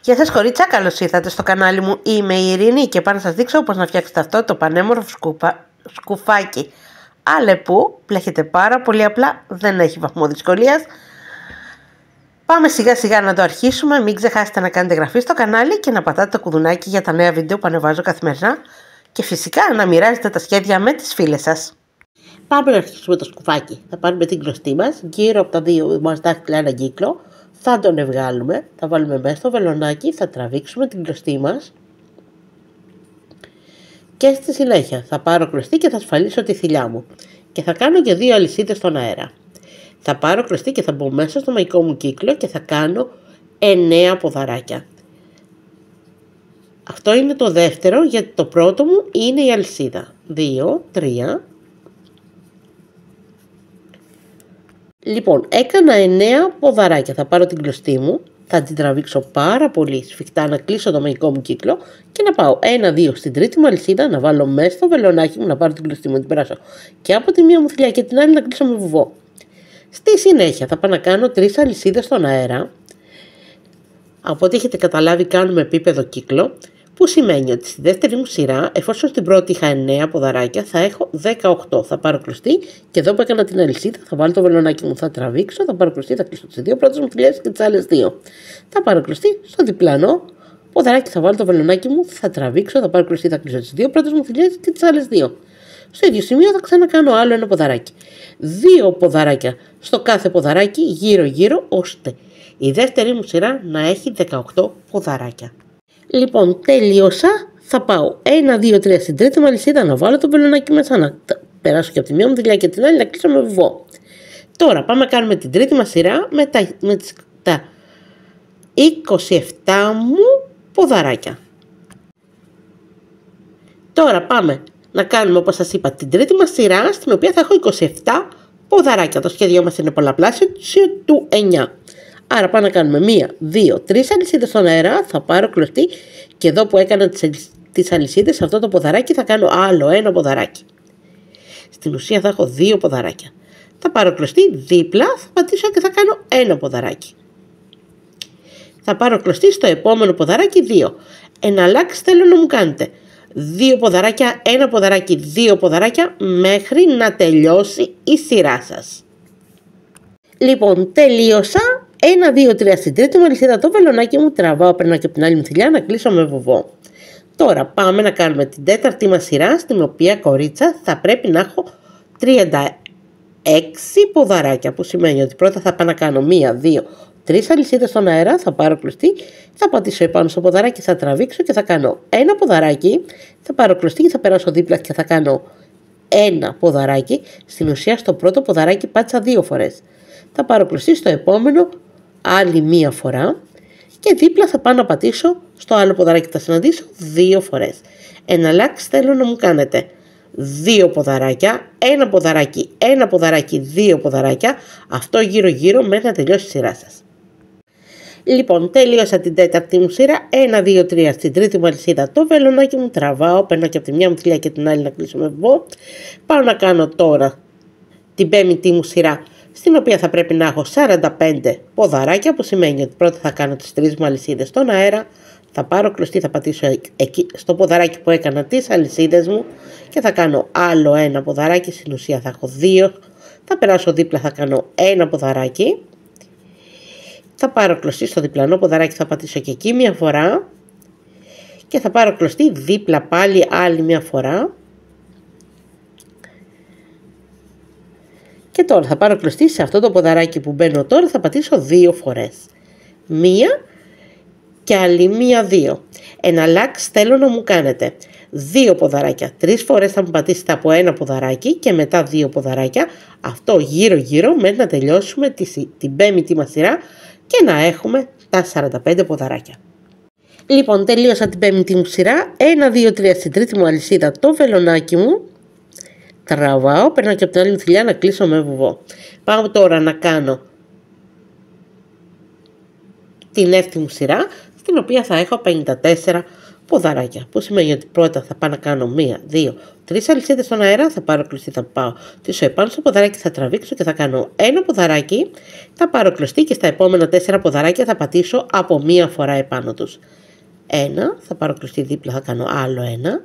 Γεια σας κορίτσια, καλώς ήρθατε στο κανάλι μου. Είμαι η Ειρήνη και πάω να σας δείξω πώς να φτιάξετε αυτό το πανέμορφο σκουφάκι. Αλεπού, πλέχεται πάρα πολύ απλά, δεν έχει βαθμό δυσκολίας. Πάμε σιγά σιγά να το αρχίσουμε. Μην ξεχάσετε να κάνετε εγγραφή στο κανάλι και να πατάτε το κουδουνάκι για τα νέα βίντεο που ανεβάζω καθημερινά. Και φυσικά να μοιράζετε τα σχέδια με τις φίλες σας. Πάμε να αρχίσουμε το σκουφάκι. Θα πάρουμε την κλωστή μας, γύρω από τα δύο μας δάχτυλα ένα κύκλο. Θα τον ευγάλουμε, θα βάλουμε μέσα στο βελονάκι, θα τραβήξουμε την κλωστή μας. Και στη συνέχεια θα πάρω κλωστή και θα ασφαλίσω τη θηλιά μου. Και θα κάνω και 2 αλυσίδες στον αέρα. Θα πάρω κλωστή και θα μπω μέσα στο μαγικό μου κύκλο και θα κάνω 9 ποδαράκια. Αυτό είναι το δεύτερο, γιατί το πρώτο μου είναι η αλυσίδα. 2, 3. Λοιπόν, έκανα 9 ποδαράκια. Θα πάρω την κλωστή μου, θα την τραβήξω πάρα πολύ σφιχτά, να κλείσω το μαγικό μου κύκλο και να πάω 1-2 στην τρίτη μου αλυσίδα, να βάλω μέσα στο βελονάκι μου, να πάρω την κλωστή μου, να την περάσω και από τη μία μου θηλιά και την άλλη να κλείσω με βουβό. Στη συνέχεια θα πάω να κάνω 3 αλυσίδες στον αέρα. Από ό,τι έχετε καταλάβει κάνουμε επίπεδο κύκλο, που σημαίνει ότι στη δεύτερη μου σειρά, εφόσον στην πρώτη είχα 9 ποδαράκια, θα έχω 18. Θα πάρω κλωστή και εδώ που έκανα την αλυσίδα θα βάλω το βελονάκι μου, θα τραβήξω, θα πάρω κλωστή, θα κλείσω τις 2 πρώτες μου θηλιές και τις άλλες 2. Θα πάρω κλωστή στο διπλανό ποδαράκι, θα βάλω το βελονάκι μου, θα τραβήξω, θα πάρω κλωστή, θα κλείσω τις 2 πρώτες μου θηλιές και τις άλλες 2. Στο ίδιο σημείο θα ξανακάνω άλλο ένα ποδαράκι. 2 ποδαράκια στο κάθε ποδαράκι γύρω-γύρω, ώστε η δεύτερη μου σειρά να έχει 18 ποδαράκια. Λοιπόν, τελείωσα. Θα πάω 1-2-3 στην τρίτη μου αλυσίδα, να βάλω το βελονάκι μέσα, να περάσω και από τη μία μου θηλιά και την άλλη, να κλείσω με βουβό. Τώρα πάμε να κάνουμε την τρίτη μας σειρά με τα 27 μου ποδαράκια. Τώρα πάμε να κάνουμε, όπως σας είπα, την τρίτη μας σειρά, στην οποία θα έχω 27 ποδαράκια. Το σχέδιό μας είναι πολλαπλάσιο του 9. Άρα πάμε να κάνουμε 1, 2, 3 αλυσίδες στον αέρα, θα πάρω κλωστή και εδώ που έκανα τις αλυσίδες, σε αυτό το ποδαράκι θα κάνω άλλο ένα ποδαράκι. Στην ουσία θα έχω 2 ποδαράκια. Θα πάρω κλωστή, δίπλα θα πατήσω και θα κάνω ένα ποδαράκι. Θα πάρω κλωστή στο επόμενο ποδαράκι 2. Εναλλάξει θέλω να μου κάνετε 2 ποδαράκια, ένα ποδαράκι, 2 ποδαράκια μέχρι να τελειώσει η σειρά σας. Λοιπόν, τελείωσα. 1-2-3 στην τρίτη μου αλυσίδα το βελονάκι μου, τραβάω, περνάω και από την άλλη μου θηλιά να κλείσω με βουβό. Τώρα πάμε να κάνουμε την τέταρτη μας σειρά, στην οποία, κορίτσα, θα πρέπει να έχω 36 ποδαράκια, που σημαίνει ότι πρώτα θα πάω να κάνω 1, 2, 3 αλυσίδες στον αέρα, θα πάρω κλωστή, θα πατήσω επάνω στο ποδαράκι, θα τραβήξω και θα κάνω ένα ποδαράκι, θα πάρω κλωστή και θα περάσω δίπλα και θα κάνω ένα ποδαράκι. Στην ουσία στο πρώτο ποδαράκι πάτησα 2 φορές. Θα πάρω κλωστή στο επόμενο άλλη 1 φορά και δίπλα θα πάω να πατήσω στο άλλο ποδαράκι, θα συναντήσω 2 φορές. Εναλλάξει θέλω να μου κάνετε 2 ποδαράκια, ένα ποδαράκι, ένα ποδαράκι, 2 ποδαράκια, αυτό γύρω γύρω μέχρι να τελειώσει η σειρά σας. Λοιπόν, τελείωσα την τέταρτη μου σειρά, 1-2-3 στην τρίτη μου αλυσίδα το βελονάκι μου, τραβάω, παίρνω και από τη μια μου θηλιά και την άλλη να κλείσω με βουβό. Πάω να κάνω τώρα την πέμπτη μου σειρά, στην οποία θα πρέπει να έχω 45 ποδαράκια, που σημαίνει ότι πρώτα θα κάνω τις 3 μου αλυσίδες στον αέρα, θα πάρω κλωστή, θα πατήσω εκεί στο ποδαράκι που έκανα τις αλυσίδες μου και θα κάνω άλλο ένα ποδαράκι, στην ουσία θα έχω 2, θα περάσω δίπλα, θα κάνω ένα ποδαράκι, θα πάρω κλωστή στο διπλανό ποδαράκι, θα πατήσω και εκεί 1 φορά και θα πάρω κλωστή δίπλα πάλι άλλη 1 φορά. Και τώρα θα πάρω κλωστή σε αυτό το ποδαράκι που μπαίνω τώρα, θα πατήσω 2 φορές. 1 και άλλη 1-2. Εναλλάξει θέλω να μου κάνετε 2 ποδαράκια. 3 φορές θα μου πατήσετε από ένα ποδαράκι και μετά 2 ποδαράκια. Αυτό γύρω γύρω μέχρι να τελειώσουμε την πέμπτη μας σειρά και να έχουμε τα 45 ποδαράκια. Λοιπόν, τελείωσα την πέμπτη μου σειρά. 1-2-3 στην τρίτη μου αλυσίδα το βελονάκι μου. Τραβάω, περνάω και από την άλλη μου θηλιά να κλείσω με βουβό. Πάω τώρα να κάνω την έβδομη μου σειρά, στην οποία θα έχω 54 ποδαράκια. Που σημαίνει ότι πρώτα θα πάω να κάνω 1, 2, 3 αλυσίδες στον αέρα, θα πάρω κλωστή, θα πάω τίσω επάνω στο ποδαράκι, θα τραβήξω και θα κάνω ένα ποδαράκι, θα πάρω κλωστή και στα επόμενα 4 ποδαράκια θα πατήσω από μία φορά επάνω τους. Ένα, θα πάρω κλωστή δίπλα, θα κάνω άλλο ένα.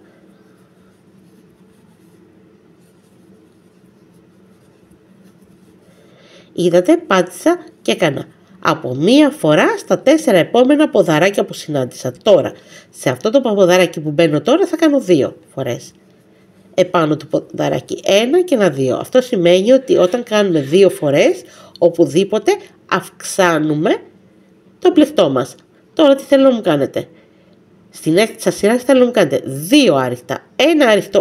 Είδατε, πάτησα και έκανα από μία φορά στα 4 επόμενα ποδαράκια που συνάντησα. Τώρα, σε αυτό το ποδαράκι που μπαίνω τώρα θα κάνω 2 φορές. Επάνω του ποδαράκι 1 και 1, 2. Αυτό σημαίνει ότι όταν κάνουμε 2 φορές, οπουδήποτε αυξάνουμε το πλεκτό μας. Τώρα τι θέλω να μου κάνετε. Στην έκτη σας σειρά θέλω να μου κάνετε 2 άριχτα, 1 άριχτο,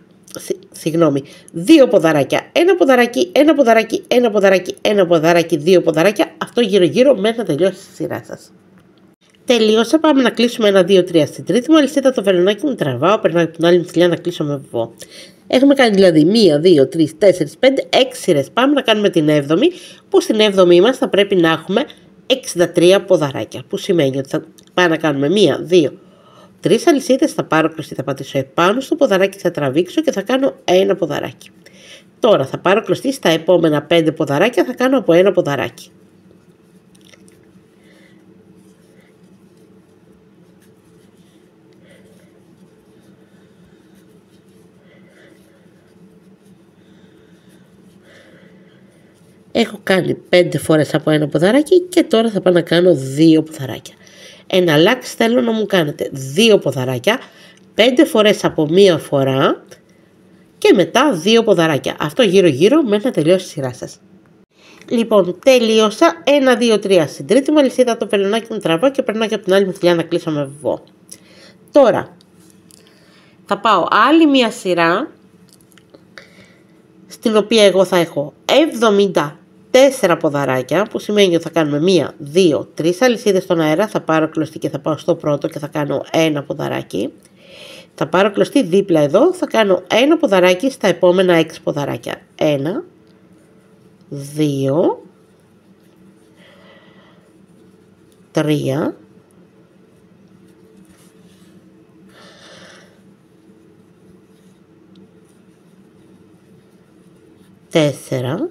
2 ποδαράκια, 1 ποδαράκι, 1 ποδαράκι, 1 ποδαράκι, 1 ποδαράκι, 2 ποδαράκια, αυτό γύρω γύρω μέχρι να τελειώσει η σειρά σας. Τελείωσα, πάμε να κλείσουμε 1, 2, 3 στην τρίτη μου αλυσίδα, το βελονάκι μου τραβάω, περνάω από την άλλη μου θηλιά να κλείσω με βουβό. Έχουμε κάνει δηλαδή 1, 2, 3, 4, 5, 6 σειρές. Πάμε να κάνουμε την 7η, που στην 7η μας θα πρέπει να έχουμε 63 ποδαράκια, που σημαίνει ότι θα πάμε να κάνουμε 1, 2, 3 αλυσίδες, θα πάρω κλωστή, θα πατήσω επάνω στο ποδαράκι, θα τραβήξω και θα κάνω ένα ποδαράκι. Τώρα θα πάρω κλωστή, στα επόμενα 5 ποδαράκια θα κάνω από ένα ποδαράκι. Έχω κάνει 5 φορές από ένα ποδαράκι και τώρα θα πάω να κάνω 2 ποδαράκια. Εναλλάξει θέλω να μου κάνετε 2 ποδαράκια, 5 φορές από μία φορά και μετά 2 ποδαράκια. Αυτό γύρω γύρω μέχρι να τελειώσει η σειρά σας. Λοιπόν, τελείωσα. 1, 2, 3 στην τρίτη μου αλυσίδα, το βελονάκι μου τραβάω και περνάω και από την άλλη μου θηλιά να κλείσω με βουβό. Τώρα θα πάω άλλη μία σειρά, στην οποία εγώ θα έχω 74 ποδαράκια, που σημαίνει ότι θα κάνουμε 1, 2, 3 αλυσίδες στον αέρα, θα πάρω κλωστή και θα πάω στο πρώτο και θα κάνω ένα ποδαράκι. Θα πάρω κλωστή δίπλα εδώ, θα κάνω ένα ποδαράκι στα επόμενα 6 ποδαράκια. 1, 2, 3, 4,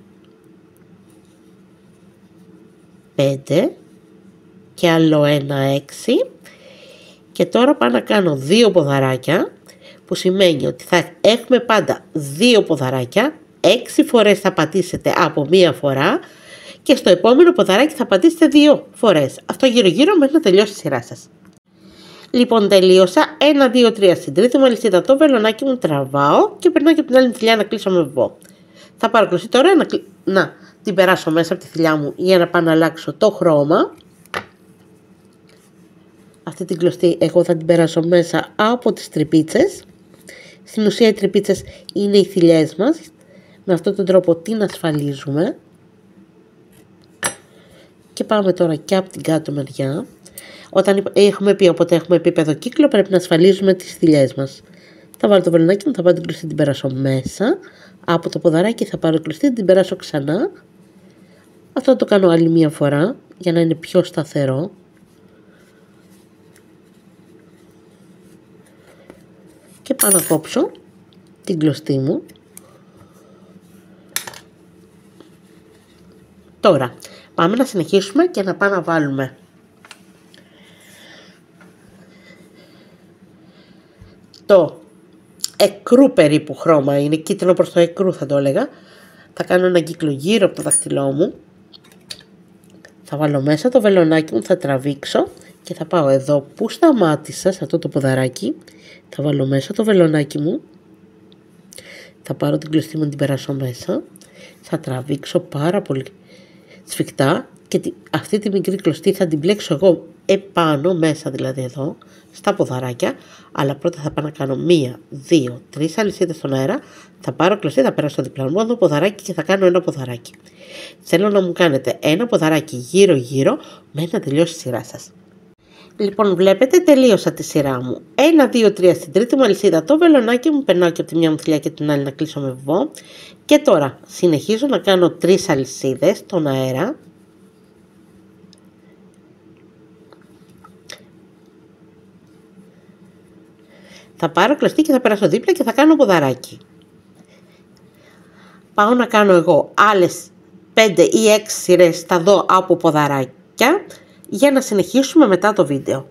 5 και άλλο ένα 6 και τώρα πάω να κάνω 2 ποδαράκια, που σημαίνει ότι θα έχουμε πάντα 2 ποδαράκια, 6 φορές θα πατήσετε από μία φορά και στο επόμενο ποδαράκι θα πατήσετε 2 φορές. Αυτό γύρω γύρω μέχρι να τελειώσει η σειρά σας. Λοιπόν, τελείωσα. 1, 2, 3 στην τρίτη μου αλυσίδα, το βελονάκι μου τραβάω και περνάω και από την άλλη θηλιά να κλείσω με βουβό. Θα πάρω κλωστή τώρα να την περάσω μέσα από τη θηλιά μου για να πάω να αλλάξω το χρώμα. Αυτή την κλωστή εγώ θα την περάσω μέσα από τις τρυπίτσες. Στην ουσία οι τρυπίτσες είναι οι θηλιές μας. Με αυτόν τον τρόπο την ασφαλίζουμε. Και πάμε τώρα και από την κάτω μεριά. Όταν έχουμε πει όποτε έχουμε επίπεδο κύκλο πρέπει να ασφαλίζουμε τις θηλιές μας. Θα βάλω το βελονάκι μου, θα πάω την κλωστή, την περάσω μέσα. Από το ποδαράκι θα πάρω κλωστή, την περάσω ξανά. Αυτό θα το κάνω άλλη μία φορά για να είναι πιο σταθερό. Και πάω να κόψω την κλωστή μου. Τώρα πάμε να συνεχίσουμε και να πάμε να βάλουμε το εκρού περίπου χρώμα, είναι κίτρινο προς το εκρού θα το έλεγα. Θα κάνω ένα κύκλο γύρω από το δάχτυλό μου. Θα βάλω μέσα το βελονάκι μου, θα τραβήξω και θα πάω εδώ που σταμάτησα, σε αυτό το ποδαράκι. Θα βάλω μέσα το βελονάκι μου. Θα πάρω την κλωστή μου, την περάσω μέσα. Θα τραβήξω πάρα πολύ σφιχτά και αυτή τη μικρή κλωστή θα την μπλέξω εγώ επάνω, μέσα δηλαδή εδώ, στα ποδαράκια. Αλλά πρώτα θα πάω να κάνω 1, 2, 3 αλυσίδες στον αέρα. Θα πάρω κλωστή, θα περάσω στο διπλανό μου ποδαράκι και θα κάνω ένα ποδαράκι. Θέλω να μου κάνετε ένα ποδαράκι γύρω γύρω μέχρι να τελειώσει η σειρά σας. Λοιπόν, βλέπετε, τελείωσα τη σειρά μου. 1, 2, 3 στην τρίτη μου αλυσίδα το βελονάκι μου, περνάω και από τη μια μου θηλιά και την άλλη να κλείσω με βουβό. Και τώρα συνεχίζω να κάνω 3 αλυσίδες στον αέρα. Θα πάρω κλωστή και θα περάσω δίπλα και θα κάνω ποδαράκι. Πάω να κάνω εγώ άλλες 5 ή 6 σειρές, θα δω από ποδαράκια, για να συνεχίσουμε μετά το βίντεο.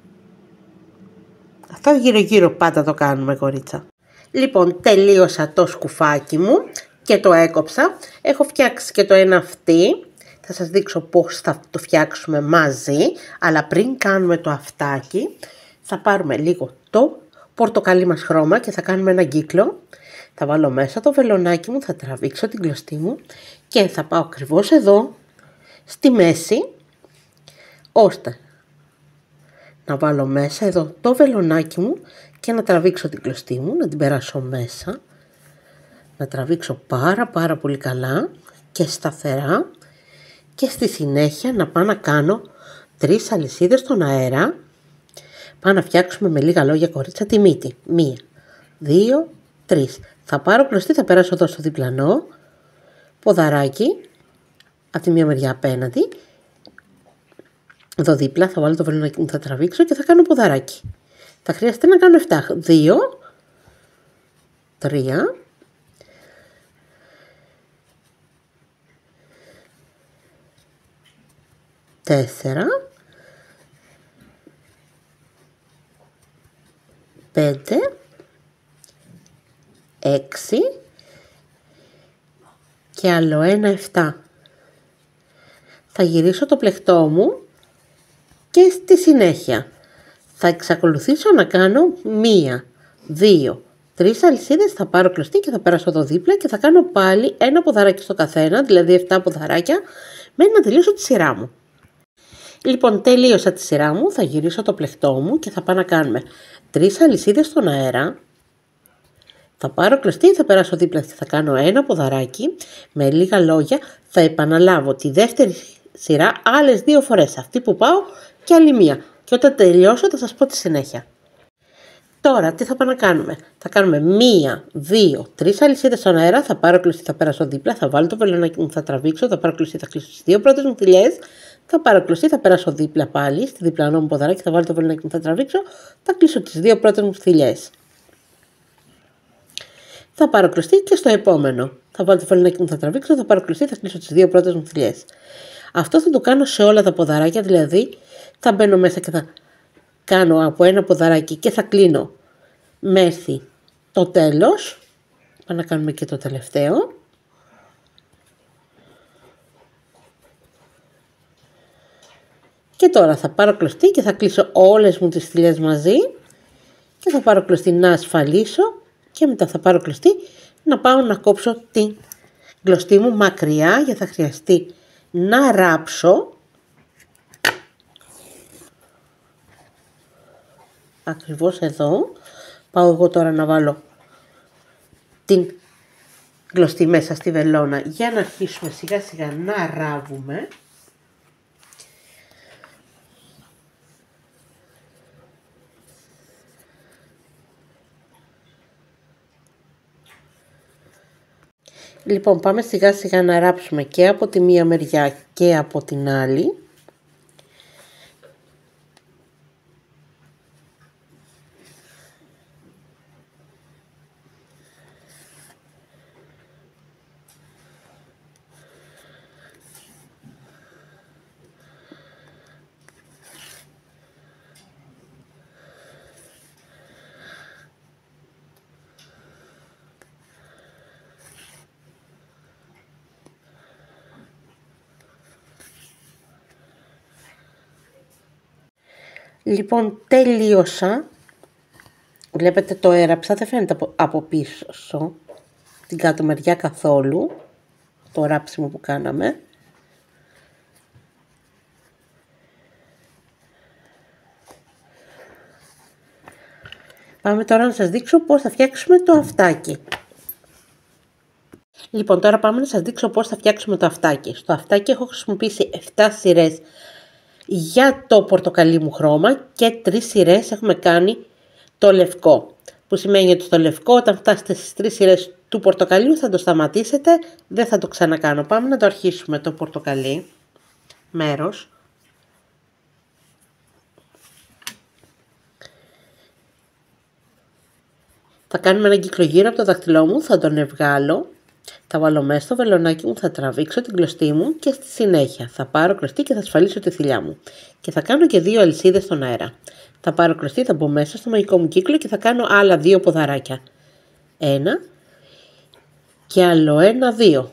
Αυτό γύρω πάντα το κάνουμε, κορίτσα. Λοιπόν, τελείωσα το σκουφάκι μου και το έκοψα. Έχω φτιάξει και το ένα αυτή. Θα σας δείξω πώς θα το φτιάξουμε μαζί. Αλλά πριν κάνουμε το αυτάκι, θα πάρουμε λίγο το πορτοκαλί μας χρώμα και θα κάνουμε ένα κύκλο. Θα βάλω μέσα το βελονάκι μου, θα τραβήξω την κλωστή μου και θα πάω ακριβώς εδώ, στη μέση, ώστε να βάλω μέσα εδώ το βελονάκι μου και να τραβήξω την κλωστή μου, να την περάσω μέσα, να τραβήξω πάρα πολύ καλά και σταθερά και στη συνέχεια να πάω να κάνω 3 αλυσίδες στον αέρα. Πάω να φτιάξουμε με λίγα λόγια, κορίτσα, τη μύτη. 1, 2, 3. Θα πάρω κλωστή, θα περάσω εδώ στο διπλανό, ποδαράκι, από τη μία μεριά απέναντι, εδώ δίπλα θα βάλω το βελονάκι μου, θα τραβήξω και θα κάνω ποδαράκι. Θα χρειαστεί να κάνω 7, 2, 3, 4, 5, 6 και άλλο ένα 7. Θα γυρίσω το πλεκτό μου και στη συνέχεια θα εξακολουθήσω να κάνω 1, 2, 3 αλυσίδες, θα πάρω κλωστή και θα περάσω εδώ δίπλα και θα κάνω πάλι ένα ποδαράκι στο καθένα, δηλαδή 7 ποδαράκια, μέχρι να τελειώσω τη σειρά μου. Λοιπόν, τελείωσα τη σειρά μου, θα γυρίσω το πλεκτό μου και θα πάω να κάνουμε 3 αλυσίδες στον αέρα. Θα πάρω κλωστή, θα περάσω δίπλα και θα κάνω ένα ποδαράκι. Με λίγα λόγια θα επαναλάβω τη δεύτερη σειρά άλλες 2 φορές. Αυτή που πάω και άλλη μία. Και όταν τελειώσω θα σας πω τη συνέχεια. Τώρα τι θα πάμε να κάνουμε. Θα κάνουμε 1, 2, 3 αλυσίδες στον αέρα. Θα πάρω κλωστή, θα περάσω δίπλα. Θα βάλω το βελονάκι μου, θα τραβήξω. Θα πάρω κλωστή, θα κλείσω τις 2 πρώτες μου θηλιές. Θα πάρω κλωστή, θα περάσω δίπλα πάλι στη διπλανό μου ποδαράκι. Θα βάλω το βελονάκι μου, θα τραβήξω. Θα κλείσω τις 2 πρώτες μου θηλιές. Θα πάρω κλωστή και στο επόμενο. Θα βάλω το βελονάκι μου, θα τραβήξω. Θα πάρω κλωστή, θα κλείσω τις 2 πρώτες μου θηλιές. Αυτό θα το κάνω σε όλα τα ποδαράκια, δηλαδή θα μπαίνω μέσα και θα κάνω από ένα ποδαράκι και θα κλείνω μέχρι το τέλος. Πάμε να κάνουμε και το τελευταίο. Και τώρα θα πάρω κλωστή και θα κλείσω όλες μου τις θηλιές μαζί και θα πάρω κλωστή να ασφαλίσω και μετά θα πάρω κλωστή να πάω να κόψω την κλωστή μου μακριά, γιατί θα χρειαστεί να ράψω ακριβώς εδώ. Πάω εγώ τώρα να βάλω την κλωστή μέσα στη βελόνα για να αρχίσουμε σιγά σιγά να ράβουμε. Λοιπόν, πάμε σιγά σιγά να ράψουμε και από τη μία μεριά και από την άλλη. Λοιπόν, τελείωσα. Βλέπετε το έραψα, δεν φαίνεται από πίσω την κάτω μεριά καθόλου το ράψιμο που κάναμε. Πάμε τώρα να σας δείξω πώς θα φτιάξουμε το αυτάκι. Λοιπόν, τώρα πάμε να σας δείξω πώς θα φτιάξουμε το αυτάκι. Στο αυτάκι έχω χρησιμοποιήσει 7 σειρές για το πορτοκαλί μου χρώμα και 3 σειρές έχουμε κάνει το λευκό. Που σημαίνει ότι στο λευκό όταν φτάσετε στις 3 σειρές του πορτοκαλιού θα το σταματήσετε, δεν θα το ξανακάνω. Πάμε να το αρχίσουμε το πορτοκαλί μέρος. Θα κάνουμε έναν κύκλο γύρω από το δάχτυλό μου, θα τον ευγάλω, θα βάλω μέσα στο βελονάκι μου, θα τραβήξω την κλωστή μου και στη συνέχεια θα πάρω κλωστή και θα ασφαλίσω τη θηλιά μου. Και θα κάνω και 2 αλυσίδες στον αέρα. Θα πάρω κλωστή, θα μπω μέσα στο μαγικό μου κύκλο και θα κάνω άλλα 2 ποδαράκια. 1 και άλλο 1, 2.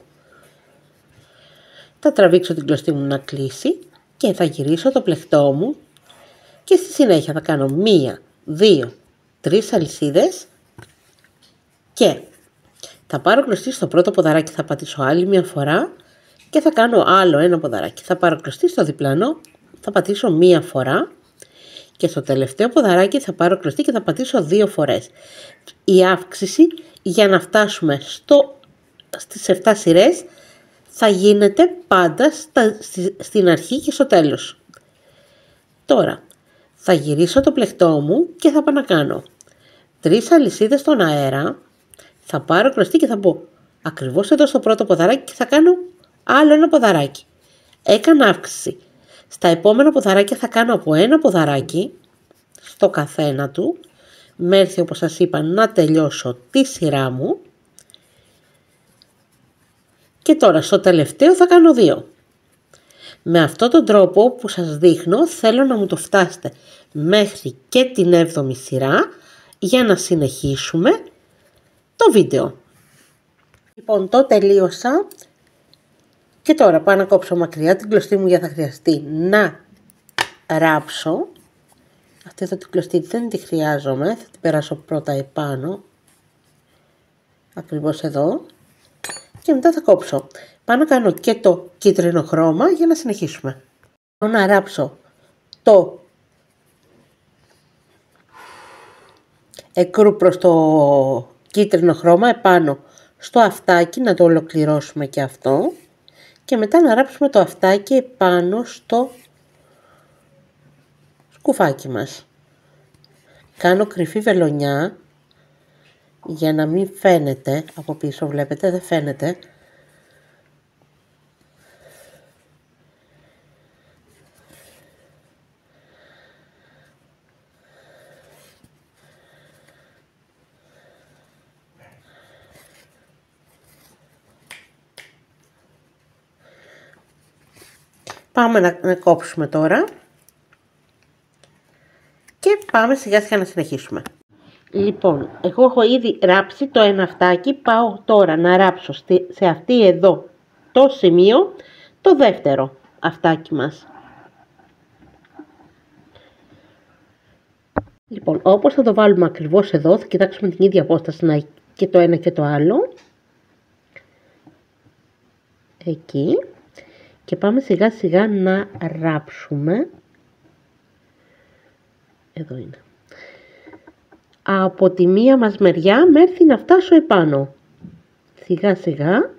Θα τραβήξω την κλωστή μου να κλείσει και θα γυρίσω το πλεκτό μου και στη συνέχεια θα κάνω 1, 2, 3 αλυσίδες και θα πάρω κλωστή στο πρώτο ποδαράκι, θα πατήσω άλλη μια φορά και θα κάνω άλλο ένα ποδαράκι. Θα πάρω κλωστή στο διπλανό, θα πατήσω μία φορά και στο τελευταίο ποδαράκι θα πάρω κλωστή και θα πατήσω 2 φορές. Η αύξηση για να φτάσουμε στις 7 σειρές θα γίνεται πάντα στην αρχή και στο τέλος. Τώρα θα γυρίσω το πλεκτό μου και θα πάω να κάνω 3 αλυσίδες στον αέρα, θα πάρω κλωστή και θα μπω ακριβώς εδώ στο πρώτο ποδαράκι και θα κάνω άλλο ένα ποδαράκι. Έκανα αύξηση. Στα επόμενα ποδαράκια θα κάνω από ένα ποδαράκι στο καθένα του, μέχρι όπως σας είπα να τελειώσω τη σειρά μου και τώρα στο τελευταίο θα κάνω 2. Με αυτόν τον τρόπο που σας δείχνω θέλω να μου το φτάσετε μέχρι και την 7η σειρά για να συνεχίσουμε το βίντεο. Λοιπόν, το τελείωσα και τώρα πάω να κόψω μακριά την κλωστή μου γιατί θα χρειαστεί να ράψω. Αυτή εδώ την κλωστή δεν τη χρειάζομαι, θα την περάσω πρώτα επάνω, ακριβώς εδώ και μετά θα κόψω. Πάω να κάνω και το κίτρινο χρώμα για να συνεχίσουμε. Πάω να ράψω το εκρού προς το κίτρινο χρώμα επάνω στο αυτάκι, να το ολοκληρώσουμε και αυτό και μετά να ράψουμε το αυτάκι επάνω στο σκουφάκι μας. Κάνω κρυφή βελονιά για να μην φαίνεται από πίσω, βλέπετε δεν φαίνεται. Πάμε να κόψουμε τώρα και πάμε σιγά σιγά να συνεχίσουμε. Λοιπόν, εγώ έχω ήδη ράψει το ένα αυτάκι, πάω τώρα να ράψω σε αυτή εδώ το σημείο το δεύτερο αυτάκι μας. Λοιπόν, όπως θα το βάλουμε ακριβώς εδώ, θα κοιτάξουμε την ίδια απόσταση να και το ένα και το άλλο. Εκεί. Και πάμε σιγά σιγά να ράψουμε. Εδώ είναι. Από τη μία μας μεριά μέχρι να φτάσω επάνω. Σιγά σιγά.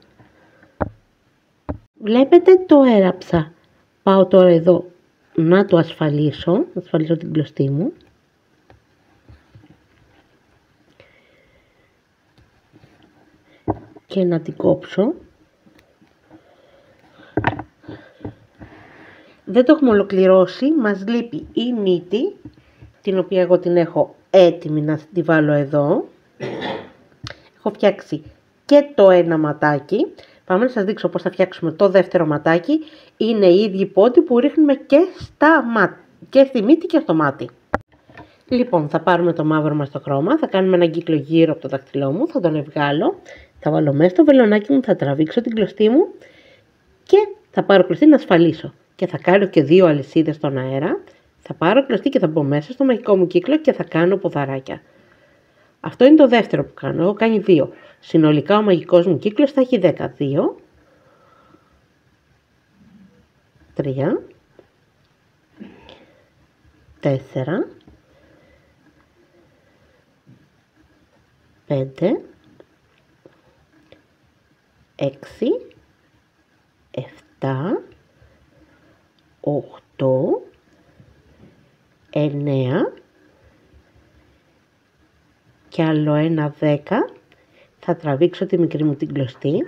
Βλέπετε το έραψα. Πάω τώρα εδώ να το ασφαλίσω. Να ασφαλίσω την κλωστή μου. Και να την κόψω. Δεν το έχουμε ολοκληρώσει, μας λείπει η μύτη, την οποία εγώ την έχω έτοιμη να τη βάλω εδώ. Έχω φτιάξει και το ένα ματάκι. Πάμε να σας δείξω πώς θα φτιάξουμε το δεύτερο ματάκι. Είναι οι ίδιοι πόντοι που ρίχνουμε και στη μύτη και στο μάτι. Λοιπόν, θα πάρουμε το μαύρο μας το χρώμα, θα κάνουμε έναν κύκλο γύρω από το δάχτυλό μου, θα τον ευγάλω, θα βάλω μέσα στο βελονάκι μου, θα τραβήξω την κλωστή μου και θα πάρω κλωστή να ασφαλίσω. Και θα κάνω και 2 αλυσίδες στον αέρα, θα πάρω κλωστή και θα μπω μέσα στο μαγικό μου κύκλο και θα κάνω ποδαράκια. Αυτό είναι το δεύτερο που κάνω, έχω κάνει 2. Συνολικά ο μαγικός μου κύκλος θα έχει 10. 2, 3, 4, 5, 6, 7, 8, 9 και άλλο ένα 10. Θα τραβήξω τη μικρή μου την κλωστή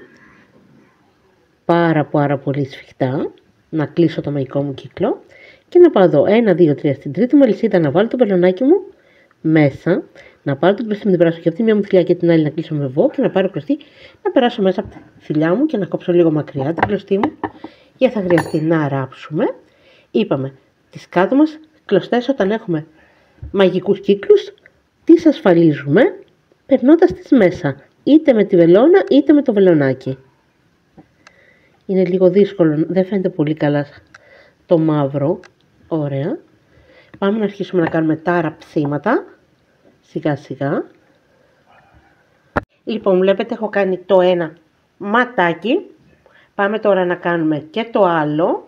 πάρα πολύ σφιχτά, να κλείσω το μαγικό μου κύκλο και να πάω εδώ 1, 2, 3 στην τρίτη μου αλυσίδα, να βάλω το βελονάκι μου μέσα, Να πάρω το κλωστή με την περάσω και αυτή μια μου θηλιά και την άλλη να κλείσω με βό και να πάρω κλωστή να περάσω μέσα από τη θηλιά μου και να κόψω λίγο μακριά την κλωστή μου. Γιατί θα χρειαστεί να ράψουμε. Είπαμε, τις κάτω μας κλωστές όταν έχουμε μαγικούς κύκλους, τις ασφαλίζουμε περνώντας τις μέσα, είτε με τη βελόνα είτε με το βελονάκι. Είναι λίγο δύσκολο, δεν φαίνεται πολύ καλά το μαύρο. Ωραία. Πάμε να αρχίσουμε να κάνουμε τα ραψίματα, σιγά σιγά. Λοιπόν, βλέπετε έχω κάνει το ένα ματάκι. Πάμε τώρα να κάνουμε και το άλλο.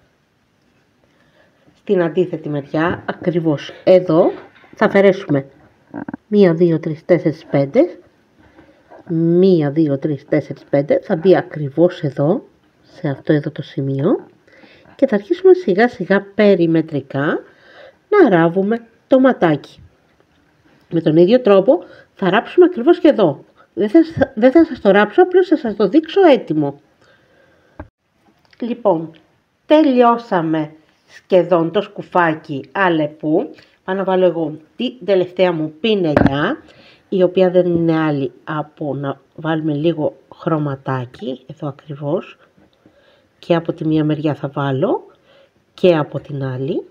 Στην αντίθετη μεριά, ακριβώς εδώ, θα αφαιρέσουμε 1, 2, 3, 4, 5. 1, 2, 3, 4, 5. Θα μπει ακριβώς εδώ, σε αυτό εδώ το σημείο. Και θα αρχίσουμε σιγά σιγά περιμετρικά να ράβουμε το ματάκι. Με τον ίδιο τρόπο θα ράψουμε ακριβώς και εδώ. Δεν θα σας το ράψω, απλώς θα σας το δείξω έτοιμο. Λοιπόν, τελειώσαμε σχεδόν το σκουφάκι αλεπού. Πάω να βάλω εγώ την τελευταία μου πινελιά, η οποία δεν είναι άλλη από να βάλουμε λίγο χρωματάκι, εδώ ακριβώς. Και από τη μία μεριά θα βάλω και από την άλλη.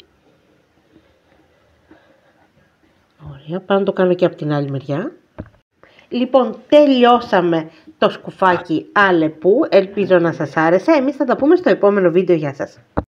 Ωραία, πάω να το κάνω και από την άλλη μεριά. Λοιπόν, τελειώσαμε το σκουφάκι αλεπού. Ελπίζω να σας άρεσε. Εμείς θα τα πούμε στο επόμενο βίντεο. Γεια σας.